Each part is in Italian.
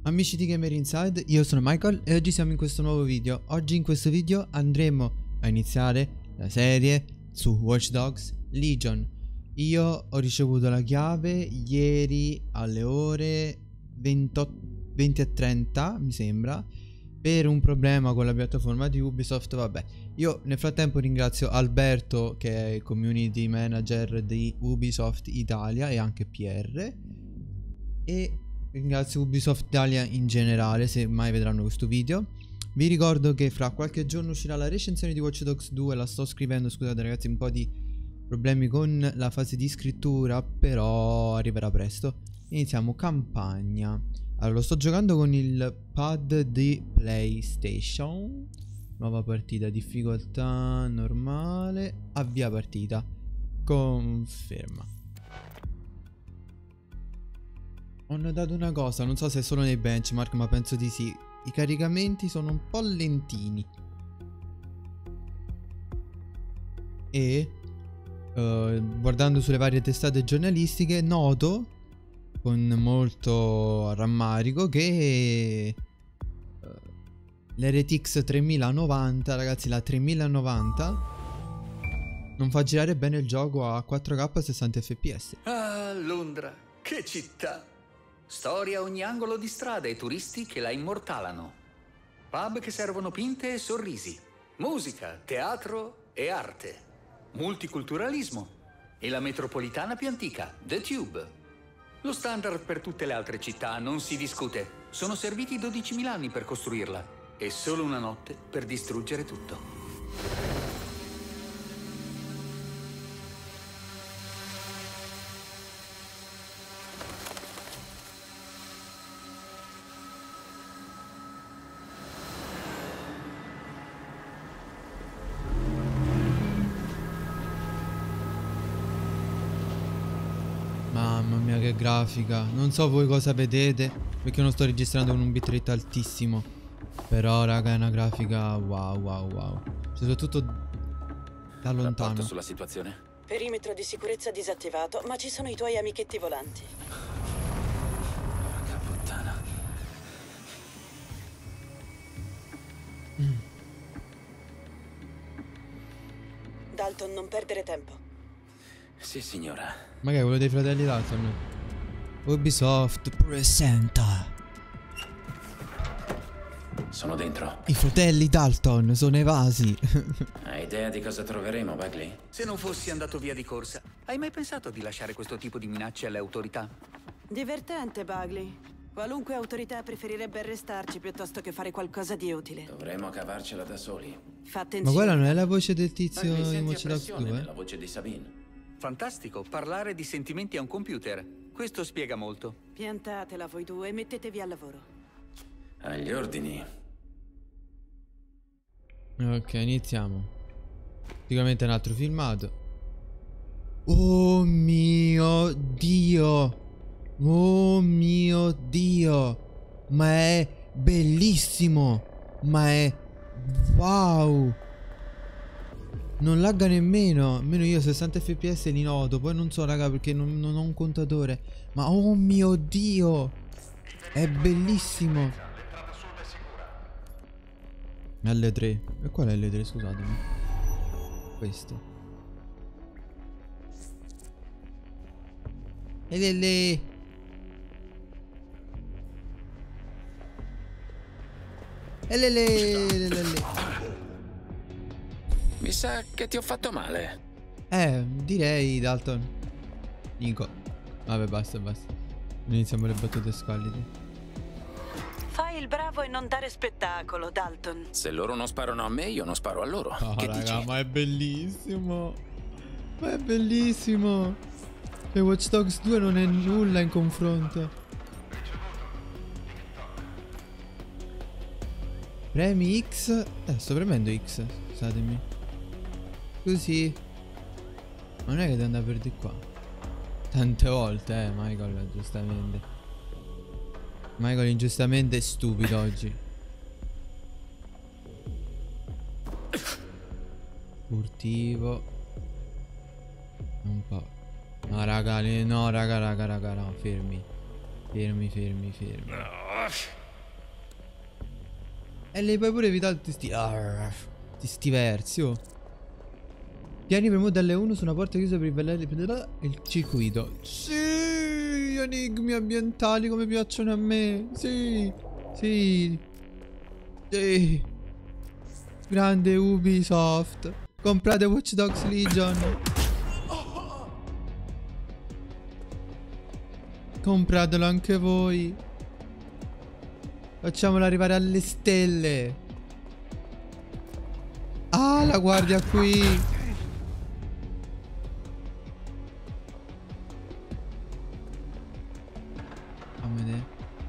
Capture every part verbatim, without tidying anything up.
Amici di Gamer Inside, io sono Michael e oggi siamo in questo nuovo video. Oggi in questo video andremo a iniziare la serie su Watch Dogs Legion. Io ho ricevuto la chiave ieri alle ore venti e trenta, mi sembra, per un problema con la piattaforma di Ubisoft. Vabbè, io nel frattempo ringrazio Alberto, che è il community manager di Ubisoft Italia e anche P R, e ringrazio Ubisoft Italia in generale se mai vedranno questo video. Vi ricordo che fra qualche giorno uscirà la recensione di Watch Dogs due, la sto scrivendo, scusate ragazzi, un po' di problemi con la fase di scrittura, però arriverà presto. Iniziamo campagna. Allora, lo sto giocando con il pad di PlayStation. Nuova partita, difficoltà normale, avvia partita, conferma. Ho notato una cosa, non so se è solo nei benchmark, ma penso di sì. I caricamenti sono un po' lentini. E uh, guardando sulle varie testate giornalistiche noto con molto rammarico che uh, l'R T X tremilanovanta, ragazzi, la tremilanovanta non fa girare bene il gioco a quattro K a sessanta F P S. Ah, Londra, che città! Storia a ogni angolo di strada e turisti che la immortalano. Pub che servono pinte e sorrisi. Musica, teatro e arte. Multiculturalismo. E la metropolitana più antica, The Tube. Lo standard per tutte le altre città, non si discute. Sono serviti dodicimila anni per costruirla. E solo una notte per distruggere tutto. Mamma mia, che grafica. Non so voi cosa vedete, perché non sto registrando con un bitrate altissimo. Però raga, è una grafica wow wow wow. Soprattutto da lontano. Rapporto sulla situazione? Perimetro di sicurezza disattivato, ma ci sono i tuoi amichetti volanti. Porca puttana. mm. Dalton, non perdere tempo. Sì, signora. Ma che è quello dei fratelli Dalton? Ubisoft presenta Sono dentro. i fratelli Dalton sono evasi. Hai idea di cosa troveremo, Bagley? Se non fossi andato via di corsa, hai mai pensato di lasciare questo tipo di minacce alle autorità? Divertente, Bagley. Qualunque autorità preferirebbe arrestarci piuttosto che fare qualcosa di utile. Dovremmo cavarcela da soli. Fa attenzione. Ma quella non è la voce del tizio Bagley, in senti Watch Dogs appressione due? nella voce di Sabine. Fantastico, parlare di sentimenti a un computer. Questo spiega molto. Piantatela voi due e mettetevi al lavoro. Agli ordini. Ok, iniziamo. Sicuramente un altro filmato. Oh mio Dio. Oh mio Dio. Ma è bellissimo. Ma è wow. Non lagga nemmeno. Almeno io sessanta F P S li noto. Poi non so raga, perché non, non ho un contatore. Ma oh mio Dio, è bellissimo. L tre. E qual è L tre? Scusatemi. Questo. E lì. E lì. Mi sa che ti ho fatto male. Eh, direi Dalton. Nico. Vabbè, basta, basta. Iniziamo le battute squallide. Fai il bravo e non dare spettacolo, Dalton. Se loro non sparano a me, io non sparo a loro. Oh, Che raga, dici? ma è bellissimo. Ma è bellissimo. E Watch Dogs due non è nulla in confronto. Premi X. Eh, sto premendo X. Scusatemi. Così. Ma non è che devo andare per di qua. Tante volte, eh, Michael, giustamente. Michael ingiustamente è stupido oggi. Furtivo. Un po'. No raga, no raga, raga, raga, no, fermi. Fermi, fermi, fermi. E le puoi pure evitare tutti sti... Arr, sti versi, oh. Tieni premuto L uno su una porta chiusa per rivelare il circuito. Sì, enigmi ambientali come piacciono a me. Sì, sì, sì. Grande Ubisoft. Comprate Watch Dogs Legion. Compratelo anche voi. Facciamolo arrivare alle stelle. Ah, la guardia qui. Fammi vedere.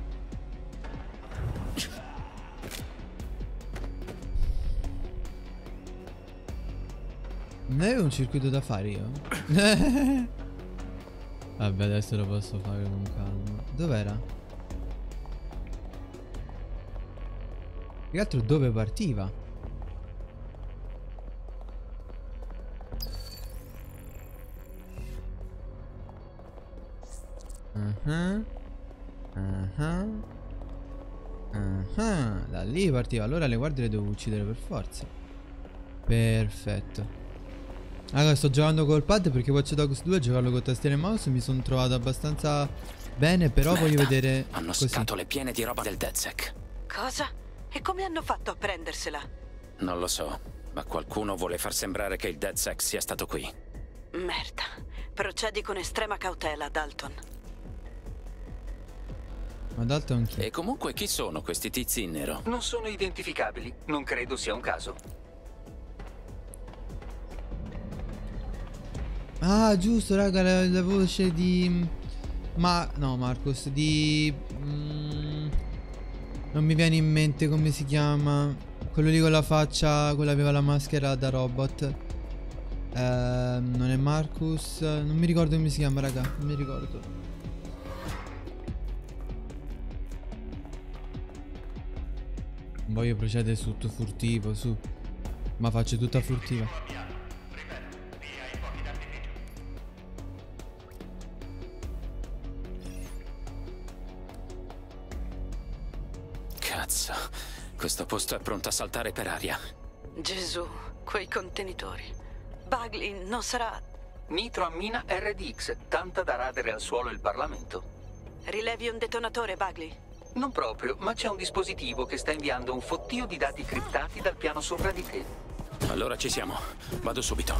Non avevo un circuito da fare io? Vabbè, adesso lo posso fare con calma. Dov'era? Più che altro dove partiva? Uh-huh. Uh-huh. Uh-huh. Da lì partiva. Allora le guardie le devo uccidere per forza. Perfetto. Allora sto giocando col pad perché Watch Dogs due giocarlo con tastiera e mouse mi sono trovato abbastanza bene. Però Merda, voglio vedere. hanno così. scatole piene di roba del DedSec. Cosa? E come hanno fatto a prendersela? Non lo so, ma qualcuno vuole far sembrare che il DedSec sia stato qui. Merda. Procedi con estrema cautela, Dalton. Ma Dalton chi? E comunque chi sono questi tizi in nero? Non sono identificabili. Non credo sia un caso. Ah, giusto, raga, la, la voce di... Ma... No, Marcos, di... Mm, non mi viene in mente come si chiama. Quello lì con la faccia, quello aveva la maschera da robot. Eh, non è Marcus. Non mi ricordo come si chiama, raga. Non mi ricordo. Non voglio procedere su tutto furtivo, su. Ma faccio tutta furtiva. Cazzo, questo posto è pronto a saltare per aria. Gesù, quei contenitori. Bagley non sarà... Nitroammina R D X, tanta da radere al suolo il Parlamento. Rilevi un detonatore, Bagley? Non proprio, ma c'è un dispositivo che sta inviando un fottio di dati criptati dal piano sopra di te. Allora ci siamo, vado subito.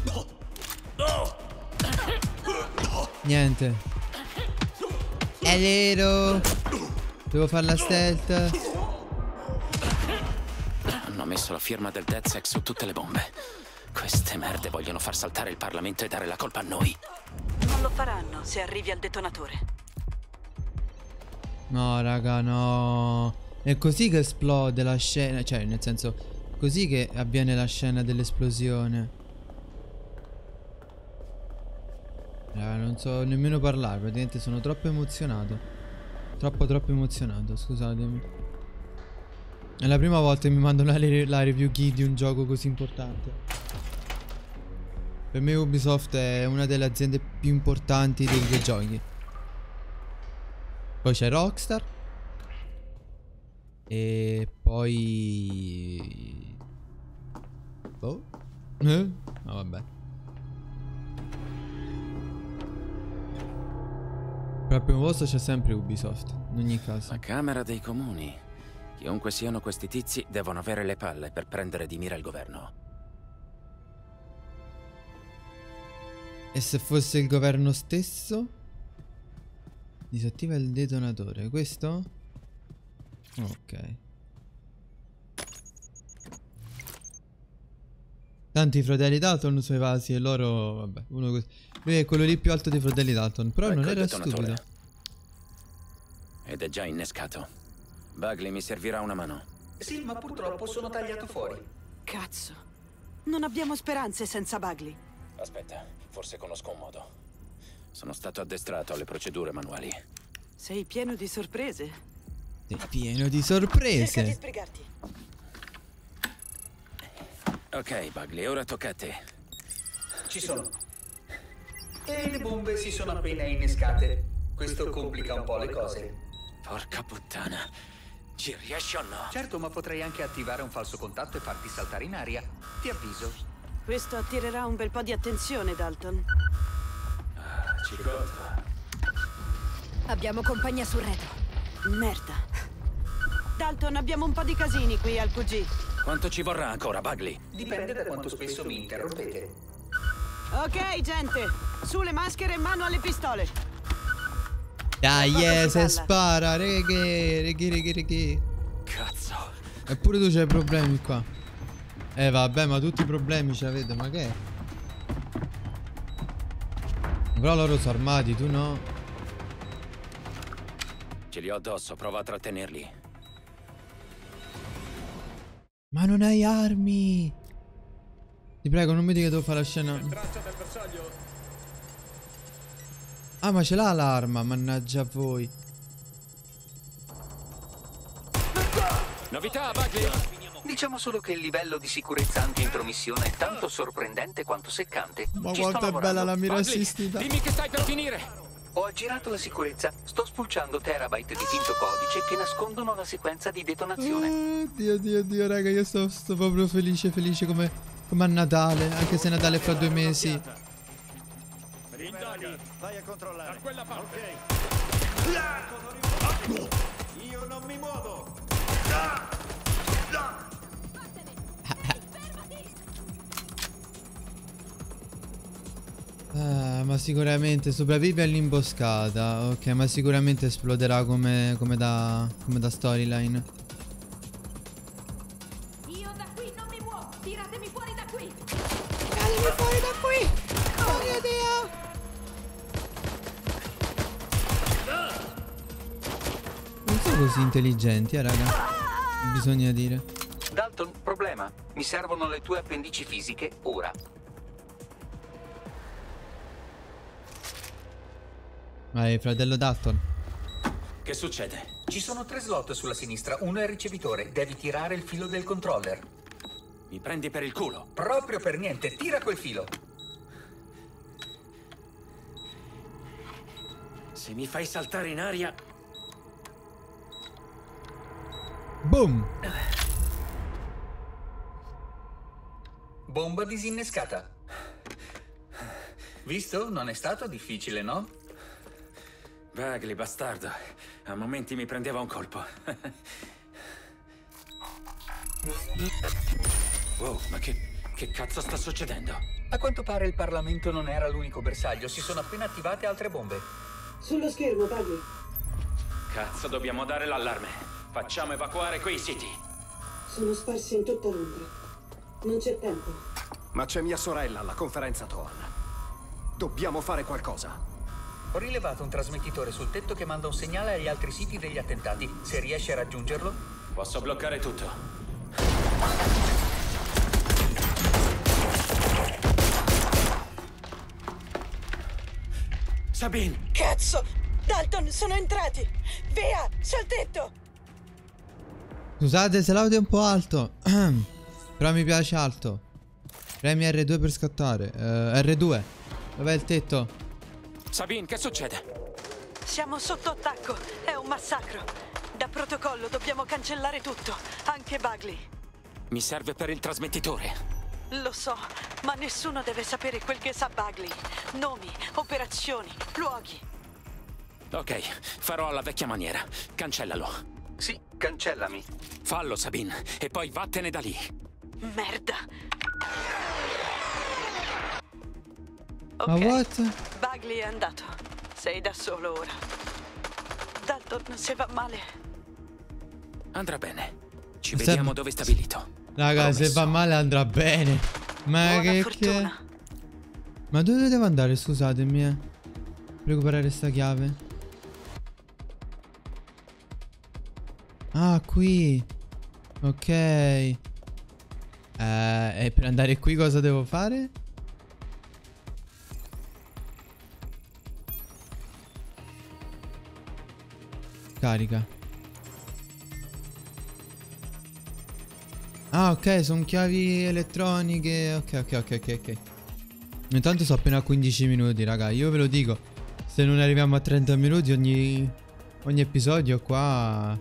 Niente. È vero. Devo fare la stealth. Hanno messo la firma del DedSec su tutte le bombe. Queste merde vogliono far saltare il Parlamento e dare la colpa a noi. Non lo faranno se arrivi al detonatore. No, raga, no. È così che esplode la scena. Cioè, nel senso, così che avviene la scena dell'esplosione. Raga, non so nemmeno parlare. Praticamente sono troppo emozionato. Troppo troppo emozionato, scusatemi. È la prima volta che mi mandano la, la review key di un gioco così importante. Per me Ubisoft è una delle aziende più importanti dei videogiochi. Poi c'è Rockstar. E poi... Oh? Eh? No, vabbè. Però al primo posto c'è sempre Ubisoft, in ogni caso. La Camera dei Comuni. Chiunque siano questi tizi, devono avere le palle per prendere di mira il governo. E se fosse il governo stesso? Disattiva il detonatore. Questo? Ok. Tanti fratelli Dalton sui vasi e loro... Vabbè, uno così. Lui è quello lì più alto dei fratelli Dalton. Però Ecco non il era detonatore. stupido. Ed è già innescato. Bagley mi servirà una mano. Sì, ma purtroppo sono tagliato fuori. Cazzo. Non abbiamo speranze senza Bagley. Aspetta, forse conosco un modo. Sono stato addestrato alle procedure manuali. Sei pieno di sorprese. Sei pieno di Cerca di sorprese. spiegarti. Ok, Bagley, ora tocca a te. Ci sono. E le bombe si sono appena innescate. Questo complica un po' le cose. Porca puttana. Ci riesci o no? Certo, ma potrei anche attivare un falso contatto e farti saltare in aria. Ti avviso. Questo attirerà un bel po' di attenzione, Dalton. Ah, ci conto. Abbiamo compagnia sul retro. Merda. Dalton, abbiamo un po' di casini qui al Q G. Quanto ci vorrà ancora, Bagley? Dipende da quanto spesso mi interrompete. Ok, gente. Su le maschere e mano alle pistole. Dai, Qua yeah, si se parla. spara, reghe, reghe, reghe, reghe. Cazzo. Eppure tu c'hai problemi qua. Eh vabbè, ma tutti i problemi ce l'avete, ma che è? Però loro sono armati, tu no? Ce li ho addosso, prova a trattenerli. Ma non hai armi! Ti prego, non mi dica che devo fare la scena. Ah, ma ce l'ha l'arma, mannaggia a voi. Novità, Bagley? Diciamo solo che il livello di sicurezza anti-intromissione è tanto sorprendente quanto seccante. Ma Ci sto quanto è lavorando. bella la mira Bagley, assistita. dimmi che stai per finire. Ho aggirato la sicurezza. Sto spulciando terabyte di finto codice che nascondono la sequenza di detonazione. Oh, Dio, Dio, Dio, raga, io sto, sto proprio felice, felice come, come a Natale. Anche se Natale è fra due mesi. Rindaghi, vai a controllare. Da quella parte. Ok. Io non mi muovo. Ah, ma sicuramente sopravvive all'imboscata. Ok, ma sicuramente esploderà come, come da, come da storyline. Io da qui non mi muovo. Tiratemi fuori da qui. Tiratemi fuori da qui! Oh mio Dio! Non sono così intelligenti, eh, raga. Bisogna dire. Dalton, problema. Mi servono le tue appendici fisiche ora. Vai, fratello Dalton. Che succede? Ci sono tre slot sulla sinistra, uno è il ricevitore. Devi tirare il filo del controller. Mi prendi per il culo. Proprio per niente, tira quel filo. Se mi fai saltare in aria... Boom! Bomba disinnescata. Visto? Non è stato difficile, no? Bagley, bastardo. A momenti mi prendeva un colpo. Wow, ma che, che cazzo sta succedendo? A quanto pare il Parlamento non era l'unico bersaglio. Si sono appena attivate altre bombe. Sullo schermo, Bagley. Cazzo, dobbiamo dare l'allarme. Facciamo evacuare quei siti. Sono sparsi in tutta Londra. Non c'è tempo. Ma c'è mia sorella alla conferenza Thorn. Dobbiamo fare qualcosa. Ho rilevato un trasmettitore sul tetto che manda un segnale agli altri siti degli attentati. Se riesci a raggiungerlo... Posso bloccare tutto. Sabine! Cazzo! Dalton, sono entrati! Via! Sul tetto! Scusate se l'audio è un po' alto. Però mi piace alto. Premi erre due per scattare. uh, erre due. Dov'è il tetto? Sabine, che succede? Siamo sotto attacco. È un massacro. Da protocollo dobbiamo cancellare tutto. Anche Bagley. Mi serve per il trasmettitore. Lo so, ma nessuno deve sapere quel che sa Bagley. Nomi, operazioni, luoghi. Ok, farò alla vecchia maniera. Cancellalo. Sì, cancellami. Fallo, Sabine, e poi vattene da lì. Merda. Ma Ok, what? Bagley è andato. Sei da solo ora. Dalton, se va male. Andrà bene. Ci Se- vediamo dove è stabilito. Raga, se Promesso. va male andrà bene. Ma Buona che, fortuna. che... Ma dove devo andare? Scusatemi, eh. Per recuperare sta chiave. Ah, qui. Ok. Eh, e per andare qui cosa devo fare? Carica. Ah, ok, sono chiavi elettroniche. Ok, ok, ok, ok, ok. Intanto so appena a quindici minuti, raga. Io ve lo dico. Se non arriviamo a trenta minuti ogni, ogni episodio qua...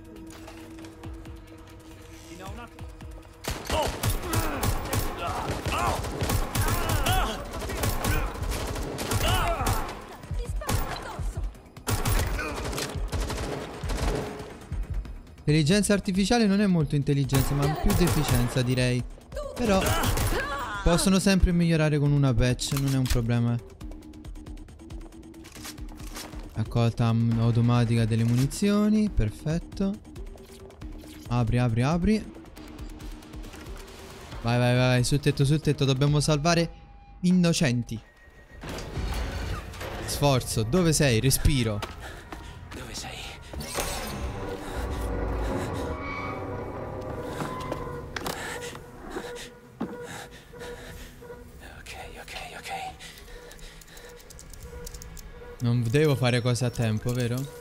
Intelligenza artificiale non è molto intelligenza, ma più deficienza, direi. Però possono sempre migliorare con una patch, non è un problema. Raccolta automatica delle munizioni, perfetto. Apri, apri, apri. Vai, vai, vai, sul tetto, sul tetto, dobbiamo salvare innocenti. Sforzo, dove sei? Respiro. Dove sei? Ok, ok, ok. Non devo fare cose a tempo, vero?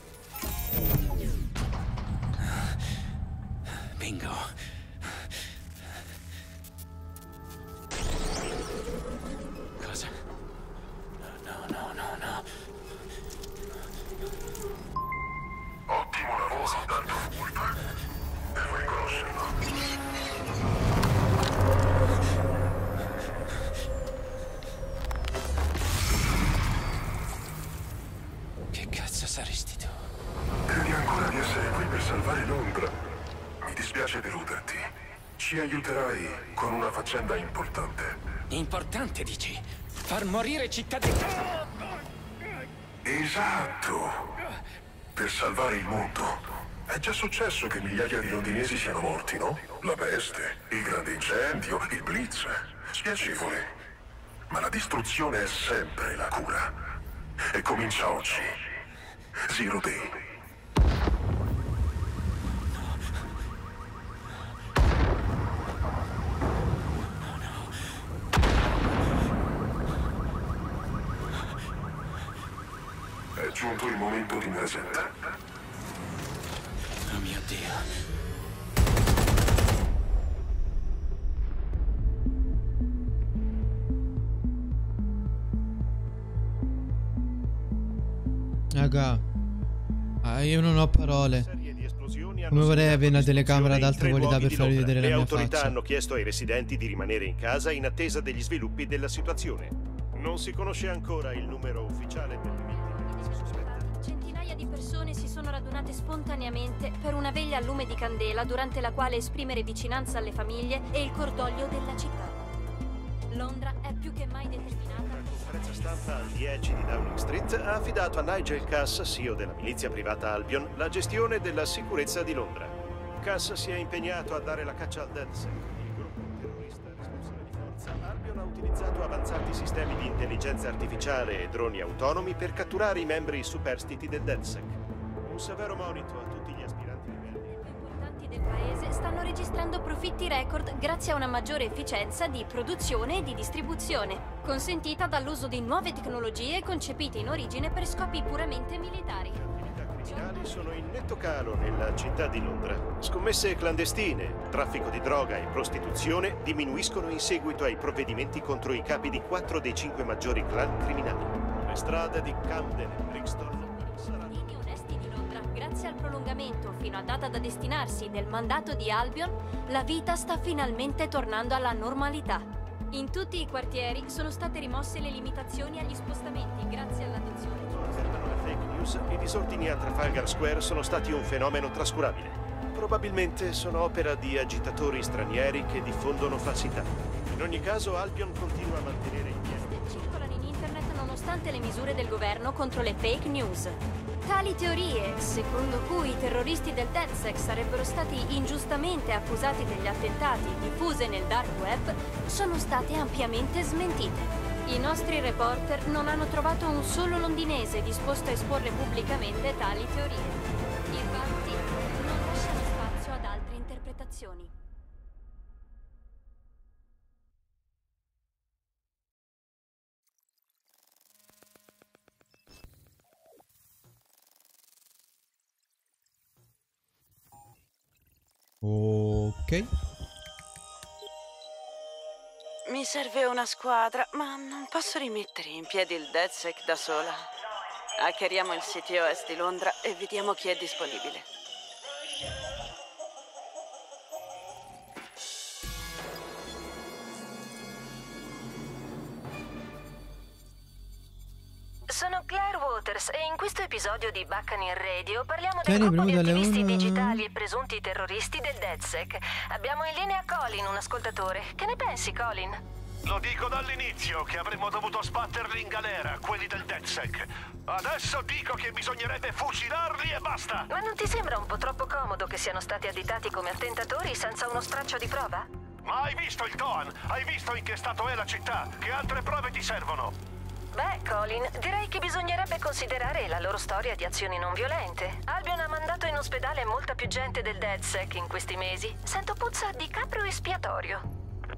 Bingo. Cosa? No, no, no, no. Ottimo lavoro, Dalton Wood. Devo riconoscerlo. Che cazzo saresti tu? Credi ancora di essere qui per salvare Londra? Mi dispiace deluderti. Ci aiuterai con una faccenda importante. Importante, dici? Far morire cittadini. Esatto. Per salvare il mondo. È già successo che migliaia di londinesi siano morti, no? La peste, il grande incendio, il blitz. Spiacevole. Ma la distruzione è sempre la cura. E comincia oggi. Zero Day. È giunto il momento di presente. Oh mio Dio. Raga, ah, io non ho parole. Come vorrei avere una telecamera ad alta qualità per farvi vedere la mia mia faccia. Le autorità hanno faccia. chiesto ai residenti di rimanere in casa in attesa degli sviluppi della situazione. Non si conosce ancora il numero ufficiale delle vittime che si sospetta. Centinaia di persone si sono radunate spontaneamente per una veglia a lume di candela durante la quale esprimere vicinanza alle famiglie e il cordoglio della città. Londra è più che mai determinata. Una conferenza stampa al dieci di Downing Street ha affidato a Nigel Cass, C E O della milizia privata Albion, la gestione della sicurezza di Londra. Cass si è impegnato a dare la caccia al DedSec, il gruppo terrorista responsabile di forza. Albion ha utilizzato avanzati sistemi di intelligenza artificiale e droni autonomi per catturare i membri superstiti del DedSec. Un severo monito a tutti gli aspiranti ribelli. I più importanti del paese stanno registrando profitti record grazie a una maggiore efficienza di produzione e di distribuzione, consentita dall'uso di nuove tecnologie concepite in origine per scopi puramente militari. Le attività criminali sono in netto calo nella città di Londra. Scommesse clandestine, traffico di droga e prostituzione diminuiscono in seguito ai provvedimenti contro i capi di quattro dei cinque maggiori clan criminali. Le strade di Camden e Brixton saranno... Cittadini onesti di Londra, grazie al prolungamento fino a data da destinarsi del mandato di Albion, la vita sta finalmente tornando alla normalità. In tutti i quartieri sono state rimosse le limitazioni agli spostamenti grazie all'adozione di Affermano le fake news, i disordini a Trafalgar Square sono stati un fenomeno trascurabile. Probabilmente sono opera di agitatori stranieri che diffondono falsità. In ogni caso, Albion continua a mantenere in piedi. circolano in internet nonostante le misure del governo contro le fake news. Tali teorie, secondo cui i terroristi del DedSec sarebbero stati ingiustamente accusati degli attentati diffuse nel dark web, sono state ampiamente smentite. I nostri reporter non hanno trovato un solo londinese disposto a esporre pubblicamente tali teorie. I fatti non lasciano spazio ad altre interpretazioni. Ok. Mi serve una squadra, ma non posso rimettere in piedi il DedSec da sola. Hackeriamo il C T O S di Londra e vediamo chi è disponibile. Sono Claire Waters e in questo episodio di Buccaneer Radio parliamo del Tieni, gruppo di prima dalle attivisti uno. digitali e presunti terroristi del DedSec. Abbiamo in linea Colin, un ascoltatore. Che ne pensi, Colin? Lo dico dall'inizio che avremmo dovuto sbatterli in galera, quelli del DedSec. Adesso dico che bisognerebbe fucilarli e basta! Ma non ti sembra un po' troppo comodo che siano stati additati come attentatori senza uno straccio di prova? Ma hai visto il Toan? Hai visto in che stato è la città? Che altre prove ti servono? Beh, Colin, direi che bisognerebbe considerare la loro storia di azioni non violente. Albion ha mandato in ospedale molta più gente del DedSec in questi mesi. Sento puzza di capro espiatorio.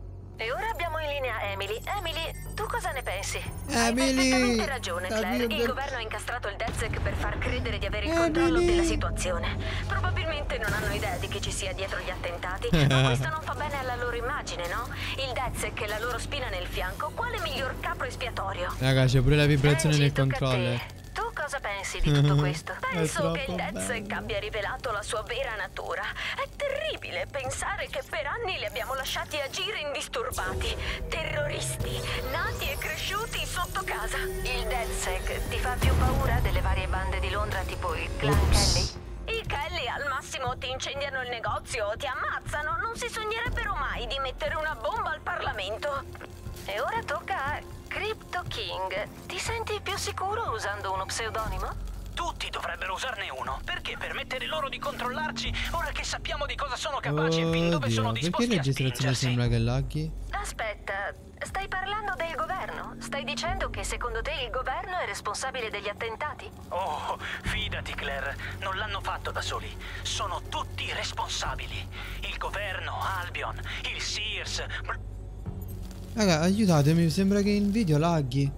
E ora abbiamo in linea Emily. Emily, tu cosa ne pensi? Hai Emily! perfettamente ragione, Claire. Davvero? Il governo ha incastrato il DedSec per far credere di avere il Emily! controllo della situazione. Probabilmente non hanno idea di chi ci sia dietro gli attentati, ma questo non fa bene alla loro immagine, no? Il DedSec è la loro spina nel fianco. Quale miglior capro espiatorio? Raga, c'è pure la vibrazione Angie, nel tocca a controller. te. Tu cosa pensi di tutto questo? Penso che il troppo DedSec bello. abbia rivelato la sua vera natura. È terribile pensare che per anni li abbiamo lasciati agire indisturbati. Terroristi, nati e cresciuti sotto casa. Il DedSec ti fa più paura delle varie bande di Londra tipo il clan Kelly? I Kelly al massimo ti incendiano il negozio o ti ammazzano. Non si sognerebbero mai di mettere una bomba al Parlamento. E ora tocca a Crypto King. Ti senti più sicuro usando uno pseudonimo? Tutti dovrebbero usarne uno. Perché permettere loro di controllarci ora che sappiamo di cosa sono capaci e fin dove sono Oddio, disposti perché a registrazione spingersi? sembra che laghi? Aspetta, stai parlando del governo? Stai dicendo che secondo te il governo è responsabile degli attentati? Oh, fidati Claire, non l'hanno fatto da soli. Sono tutti responsabili. Il governo, Albion, il Sears. Raga, aiutatemi, sembra che in video laghi.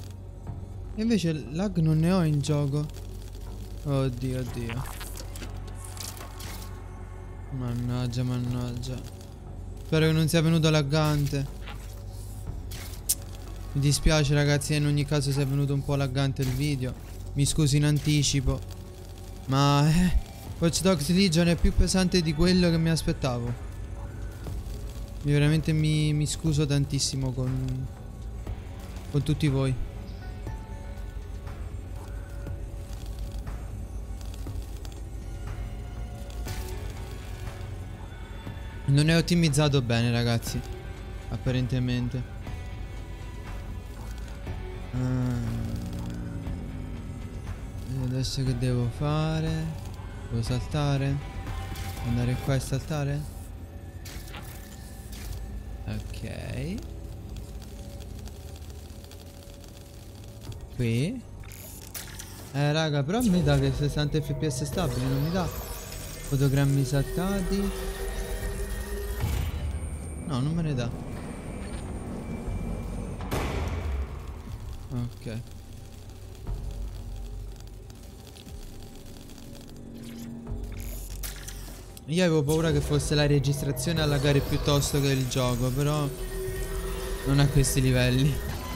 E invece lag non ne ho in gioco. Oddio, oddio. Mannaggia, mannaggia. Spero che non sia venuto laggante. Mi dispiace ragazzi, in ogni caso se è venuto un po' laggante il video. Mi scuso in anticipo. Ma eh, Watch Dogs Legion è più pesante di quello che mi aspettavo. Mi veramente mi, mi scuso tantissimo con, con tutti voi. Non è ottimizzato bene ragazzi, apparentemente. Ah, e adesso che devo fare? Devo saltare? Andare qua e saltare? Ok. Qui. Eh raga, però mi dà che sessanta F P S stabili, non mi dà fotogrammi saltati. No, non me ne dà. Ok. Io avevo paura che fosse la registrazione a laggare piuttosto che il gioco, però non a questi livelli.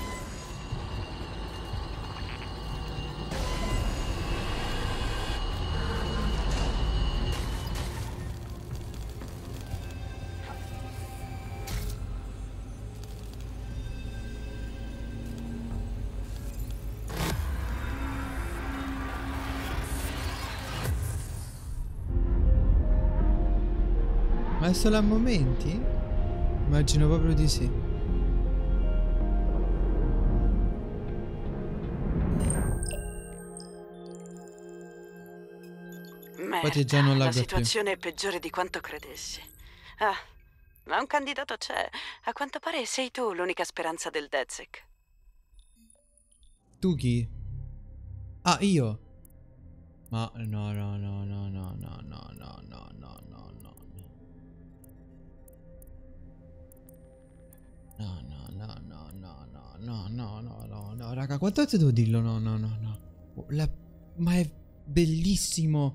Ma è solo a momenti? Immagino proprio di sì. Merda, la situazione è peggiore di quanto credessi. Ah, ma un candidato c'è. A quanto pare sei tu l'unica speranza del DedSec. Tu chi? Ah, io? Ma no, no, no, no, no, no, no, no, no, no, no, no. No, no, no, no, no, no, no, no, no, no, no, raga, quante volte devo dirlo? No, no, no, no. La... Ma è bellissimo.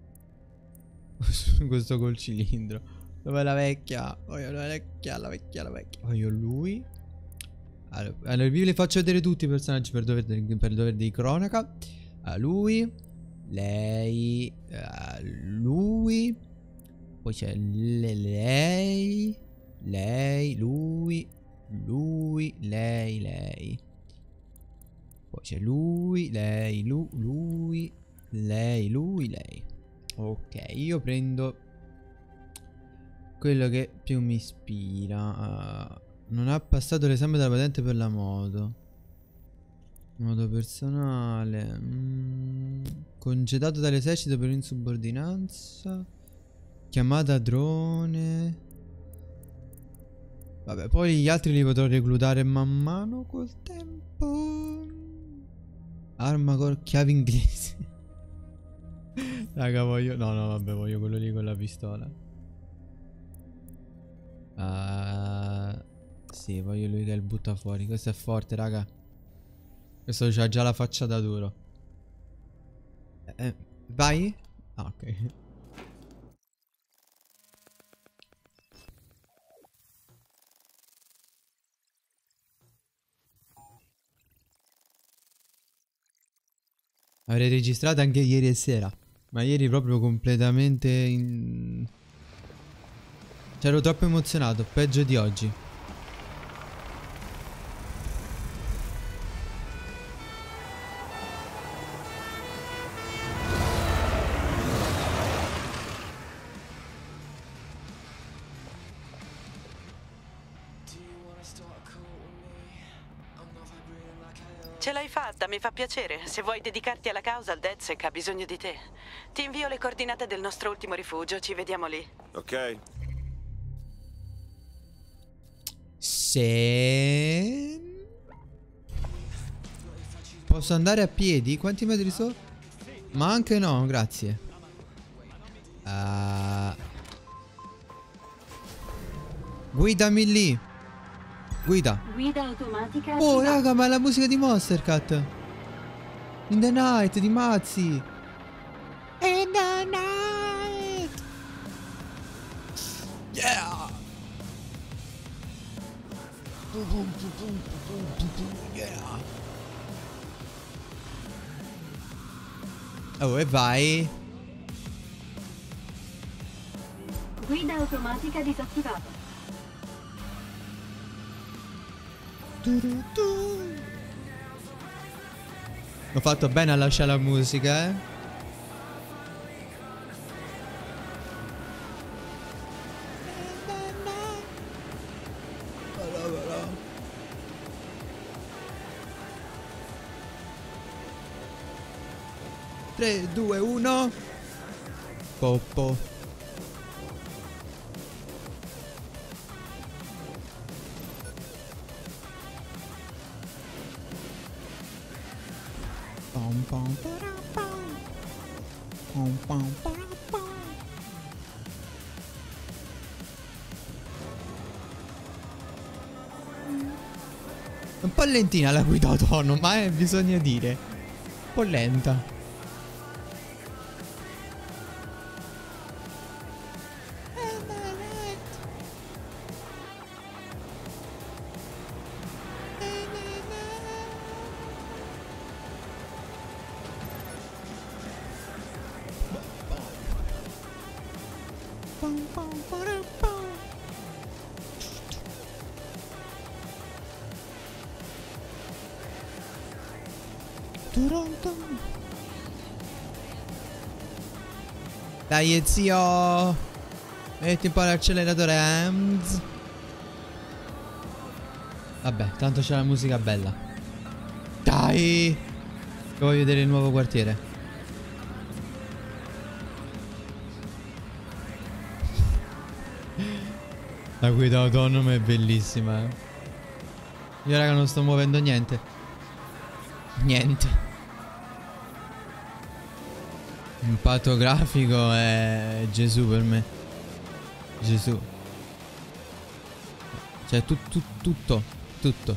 Questo col cilindro. Dov'è la vecchia? Voglio la vecchia, la vecchia, la vecchia. Voglio lui. Allora, allora vi li faccio vedere tutti i personaggi per dover, per dover di cronaca. uh, lui, lei, uh, lui, poi c'è le, lei, lei, lui, lui, lei, lei. Poi c'è lui, lei, lu, lui, lei, lui, lei. Ok, io prendo quello che più mi ispira. Uh, non ha passato l'esame della patente per la moto. Modo personale. Mm, congedato dall'esercito per insubordinanza. Chiamata drone. Vabbè, poi gli altri li potrò reclutare man mano col tempo. Arma con chiavi inglesi. Raga, voglio... No, no, vabbè, voglio quello lì con la pistola. Uh, sì, voglio lui che il butta fuori. Questo è forte, raga. Questo c'ha già la faccia da duro. Eh, vai? Ah, ok. Avrei registrato anche ieri sera. Ma ieri proprio completamente in... C'ero troppo emozionato. Peggio di oggi. Ce l'hai fatta, mi fa piacere. Se vuoi dedicarti alla causa, il DedSec ha bisogno di te. Ti invio le coordinate del nostro ultimo rifugio, ci vediamo lì. Ok. Se... Posso andare a piedi? Quanti metri sono? Ma anche no, grazie. Uh... Guidami lì. Guida. Guida automatica. Oh raga, ma è la musica di Monster Cat. In the night di Mazzi. In the night. Yeah. Yeah. Oh, e vai. Guida automatica disattivata. Ho fatto bene a lasciare la musica, eh. tre, due, uno. Poppo. Pom pom para pom. Pom pom para pom. Un po' lentina la guida autonoma, eh, bisogna dire. Un po' lenta. Dai zio, metti un po' l'acceleratore, Ems. Vabbè, tanto c'è la musica bella. Dai, voglio vedere il nuovo quartiere. La guida autonoma è bellissima, eh. Io raga non sto muovendo niente. Niente. Impatto grafico è Gesù per me. Gesù. Cioè tu, tu, tutto. Tutto.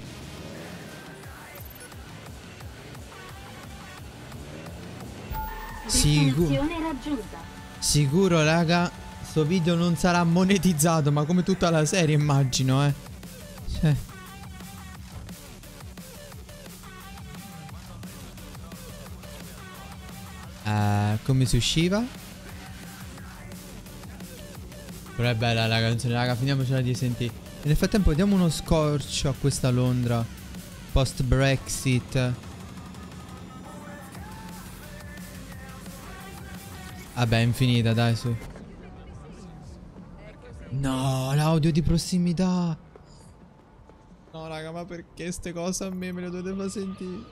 Sicuro. Sicuro raga, sto video non sarà monetizzato, ma come tutta la serie immagino, eh. Cioè. come si usciva. Però è bella la canzone, raga, finiamocela di sentire. E nel frattempo diamo uno scorcio a questa Londra post Brexit. Vabbè, è infinita, dai, su. No, l'audio di prossimità. No, raga, ma perché ste cose a me me le dovete far sentire?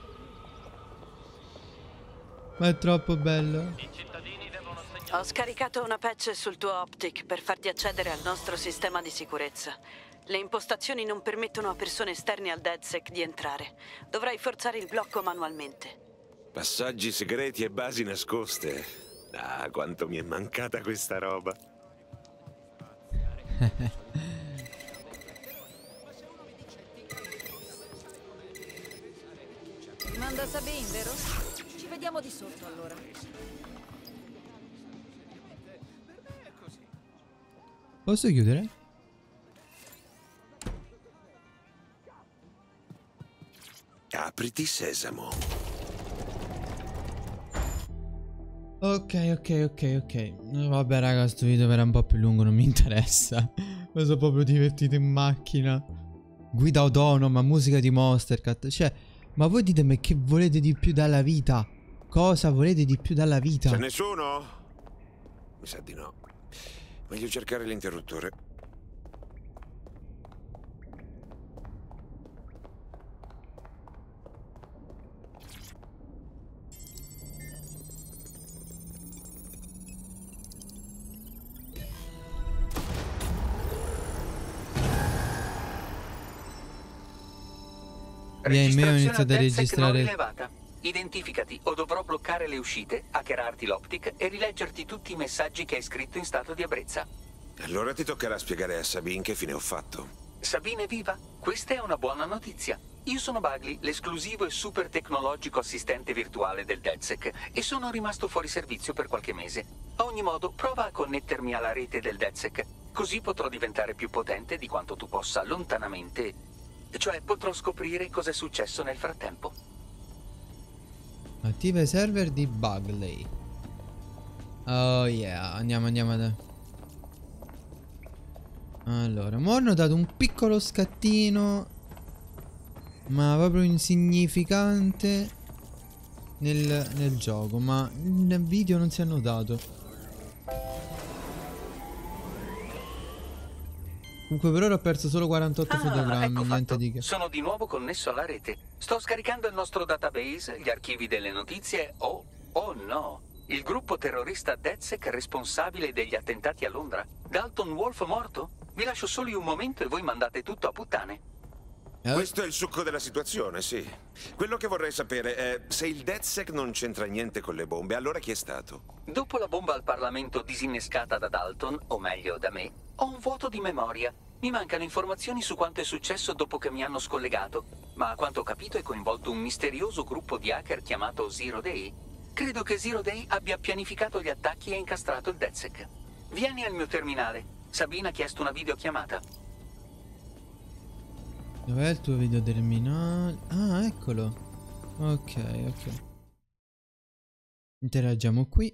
Ma è troppo bello. Ho scaricato una patch sul tuo Optic per farti accedere al nostro sistema di sicurezza. Le impostazioni non permettono a persone esterne al DedSec di entrare. Dovrai forzare il blocco manualmente. Passaggi segreti e basi nascoste. Ah, quanto mi è mancata questa roba. Manda Sabine, vero? Ci vediamo di sotto allora. Posso chiudere? Apriti sesamo. Ok, ok, ok, ok. No, vabbè, raga, sto video era un po' più lungo, non mi interessa. Mi sono proprio divertito in macchina. Guida autonoma, musica di Monstercat. Cioè, ma voi ditemi che volete di più dalla vita? Cosa volete di più dalla vita? C'è nessuno? Mi sa di no. Voglio cercare l'interruttore. Vieni, me ho iniziato a registrare. Rilevata. Identificati o dovrò bloccare le uscite, hackerarti l'Optic e rileggerti tutti i messaggi che hai scritto in stato di ebbrezza. Allora ti toccherà spiegare a Sabine che fine ho fatto. Sabine è viva? Questa è una buona notizia. Io sono Bagley, l'esclusivo e super tecnologico assistente virtuale del DedSec, e sono rimasto fuori servizio per qualche mese. A ogni modo, prova a connettermi alla rete del DedSec, così potrò diventare più potente di quanto tu possa lontanamente. Cioè, potrò scoprire cosa è successo nel frattempo. Attiva i server di Bagley. Oh yeah, andiamo, andiamo ad... Allora, mo hanno dato un piccolo scattino, ma proprio insignificante nel, nel gioco, ma nel video non si è notato. Comunque per ora ho perso solo quarantotto ah, fotogrammi, ecco niente fatto. di che. Sono di nuovo connesso alla rete. Sto scaricando il nostro database, gli archivi delle notizie. Oh, oh no! Il gruppo terrorista DedSec responsabile degli attentati a Londra. Dalton Wolf morto? Vi lascio soli un momento e voi mandate tutto a puttane. Eh? Questo è il succo della situazione, sì. Quello che vorrei sapere è se il DedSec non c'entra niente con le bombe, allora chi è stato? Dopo la bomba al Parlamento disinnescata da Dalton, o meglio da me, ho un vuoto di memoria. Mi mancano informazioni su quanto è successo dopo che mi hanno scollegato, ma a quanto ho capito è coinvolto un misterioso gruppo di hacker chiamato Zero Day. Credo che Zero Day abbia pianificato gli attacchi e incastrato il DedSec. Vieni al mio terminale. Sabina ha chiesto una videochiamata. Dov'è il tuo video terminale? Ah, eccolo. Ok, ok. Interagiamo qui.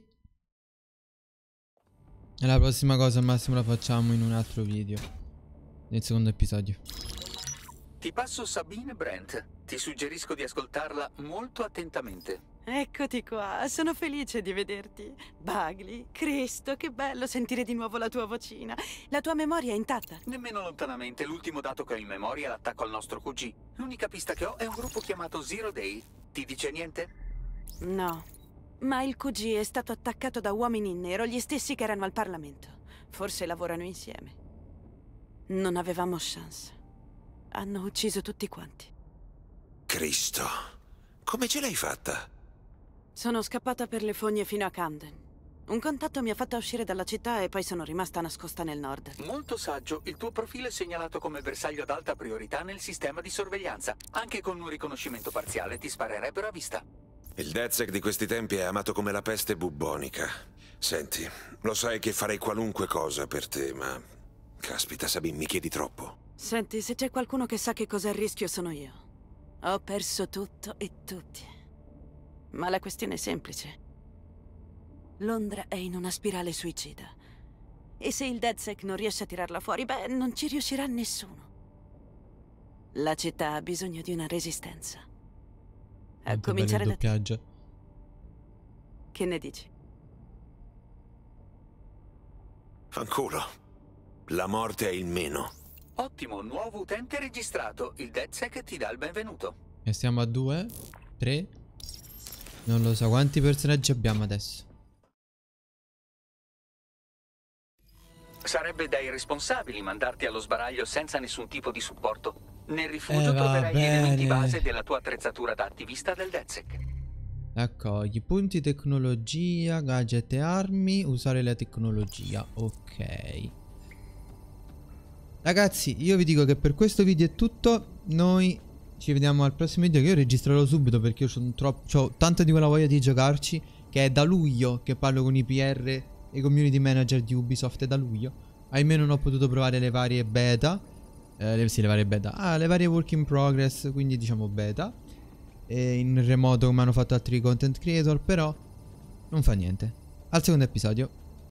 E la prossima cosa al massimo la facciamo in un altro video, nel secondo episodio. Ti passo Sabine Brent. Ti suggerisco di ascoltarla molto attentamente. Eccoti qua, sono felice di vederti. Bagley, Cristo, che bello sentire di nuovo la tua vocina. La tua memoria è intatta? Nemmeno lontanamente. L'ultimo dato che ho in memoria è l'attacco al nostro Q G. L'unica pista che ho è un gruppo chiamato Zero Day. Ti dice niente? No, ma il Q G è stato attaccato da uomini in nero, gli stessi che erano al Parlamento. Forse lavorano insieme. Non avevamo chance. Hanno ucciso tutti quanti. Cristo, come ce l'hai fatta? Sono scappata per le fogne fino a Camden. Un contatto mi ha fatta uscire dalla città e poi sono rimasta nascosta nel nord. Molto saggio. Il tuo profilo è segnalato come bersaglio ad alta priorità nel sistema di sorveglianza. Anche con un riconoscimento parziale ti sparerebbero a vista. Il DedSec di questi tempi è amato come la peste bubbonica. Senti, lo sai che farei qualunque cosa per te, ma... Caspita, Sabine, mi chiedi troppo. Senti, se c'è qualcuno che sa che cos'è il rischio sono io. Ho perso tutto e tutti. Ma la questione è semplice. Londra è in una spirale suicida. E se il DedSec non riesce a tirarla fuori, beh, non ci riuscirà nessuno. La città ha bisogno di una resistenza. A Quanto cominciare bello il da te. doppiaggio. Che ne dici? Fanculo. La morte è il meno. Ottimo, nuovo utente registrato. Il DedSec ti dà il benvenuto. E stiamo a due, tre. Non lo so quanti personaggi abbiamo adesso. Sarebbe da irresponsabili mandarti allo sbaraglio senza nessun tipo di supporto. Nel rifugio Eh, va troverai gli elementi bene. base della tua attrezzatura da attivista del DedSec. Raccogli punti tecnologia, gadget e armi, usare la tecnologia. Ok. Ragazzi, io vi dico che per questo video è tutto. Noi ci vediamo al prossimo video, che io registrerò subito perché io sono troppo, ho tanta di quella voglia di giocarci, che è da luglio che parlo con i P R e i community manager di Ubisoft. È da luglio. Ahimè non ho potuto provare le varie beta. Eh, le, sì, le varie beta. Ah, le varie work in progress, quindi diciamo beta. E in remoto come hanno fatto altri content creator, però non fa niente. Al secondo episodio.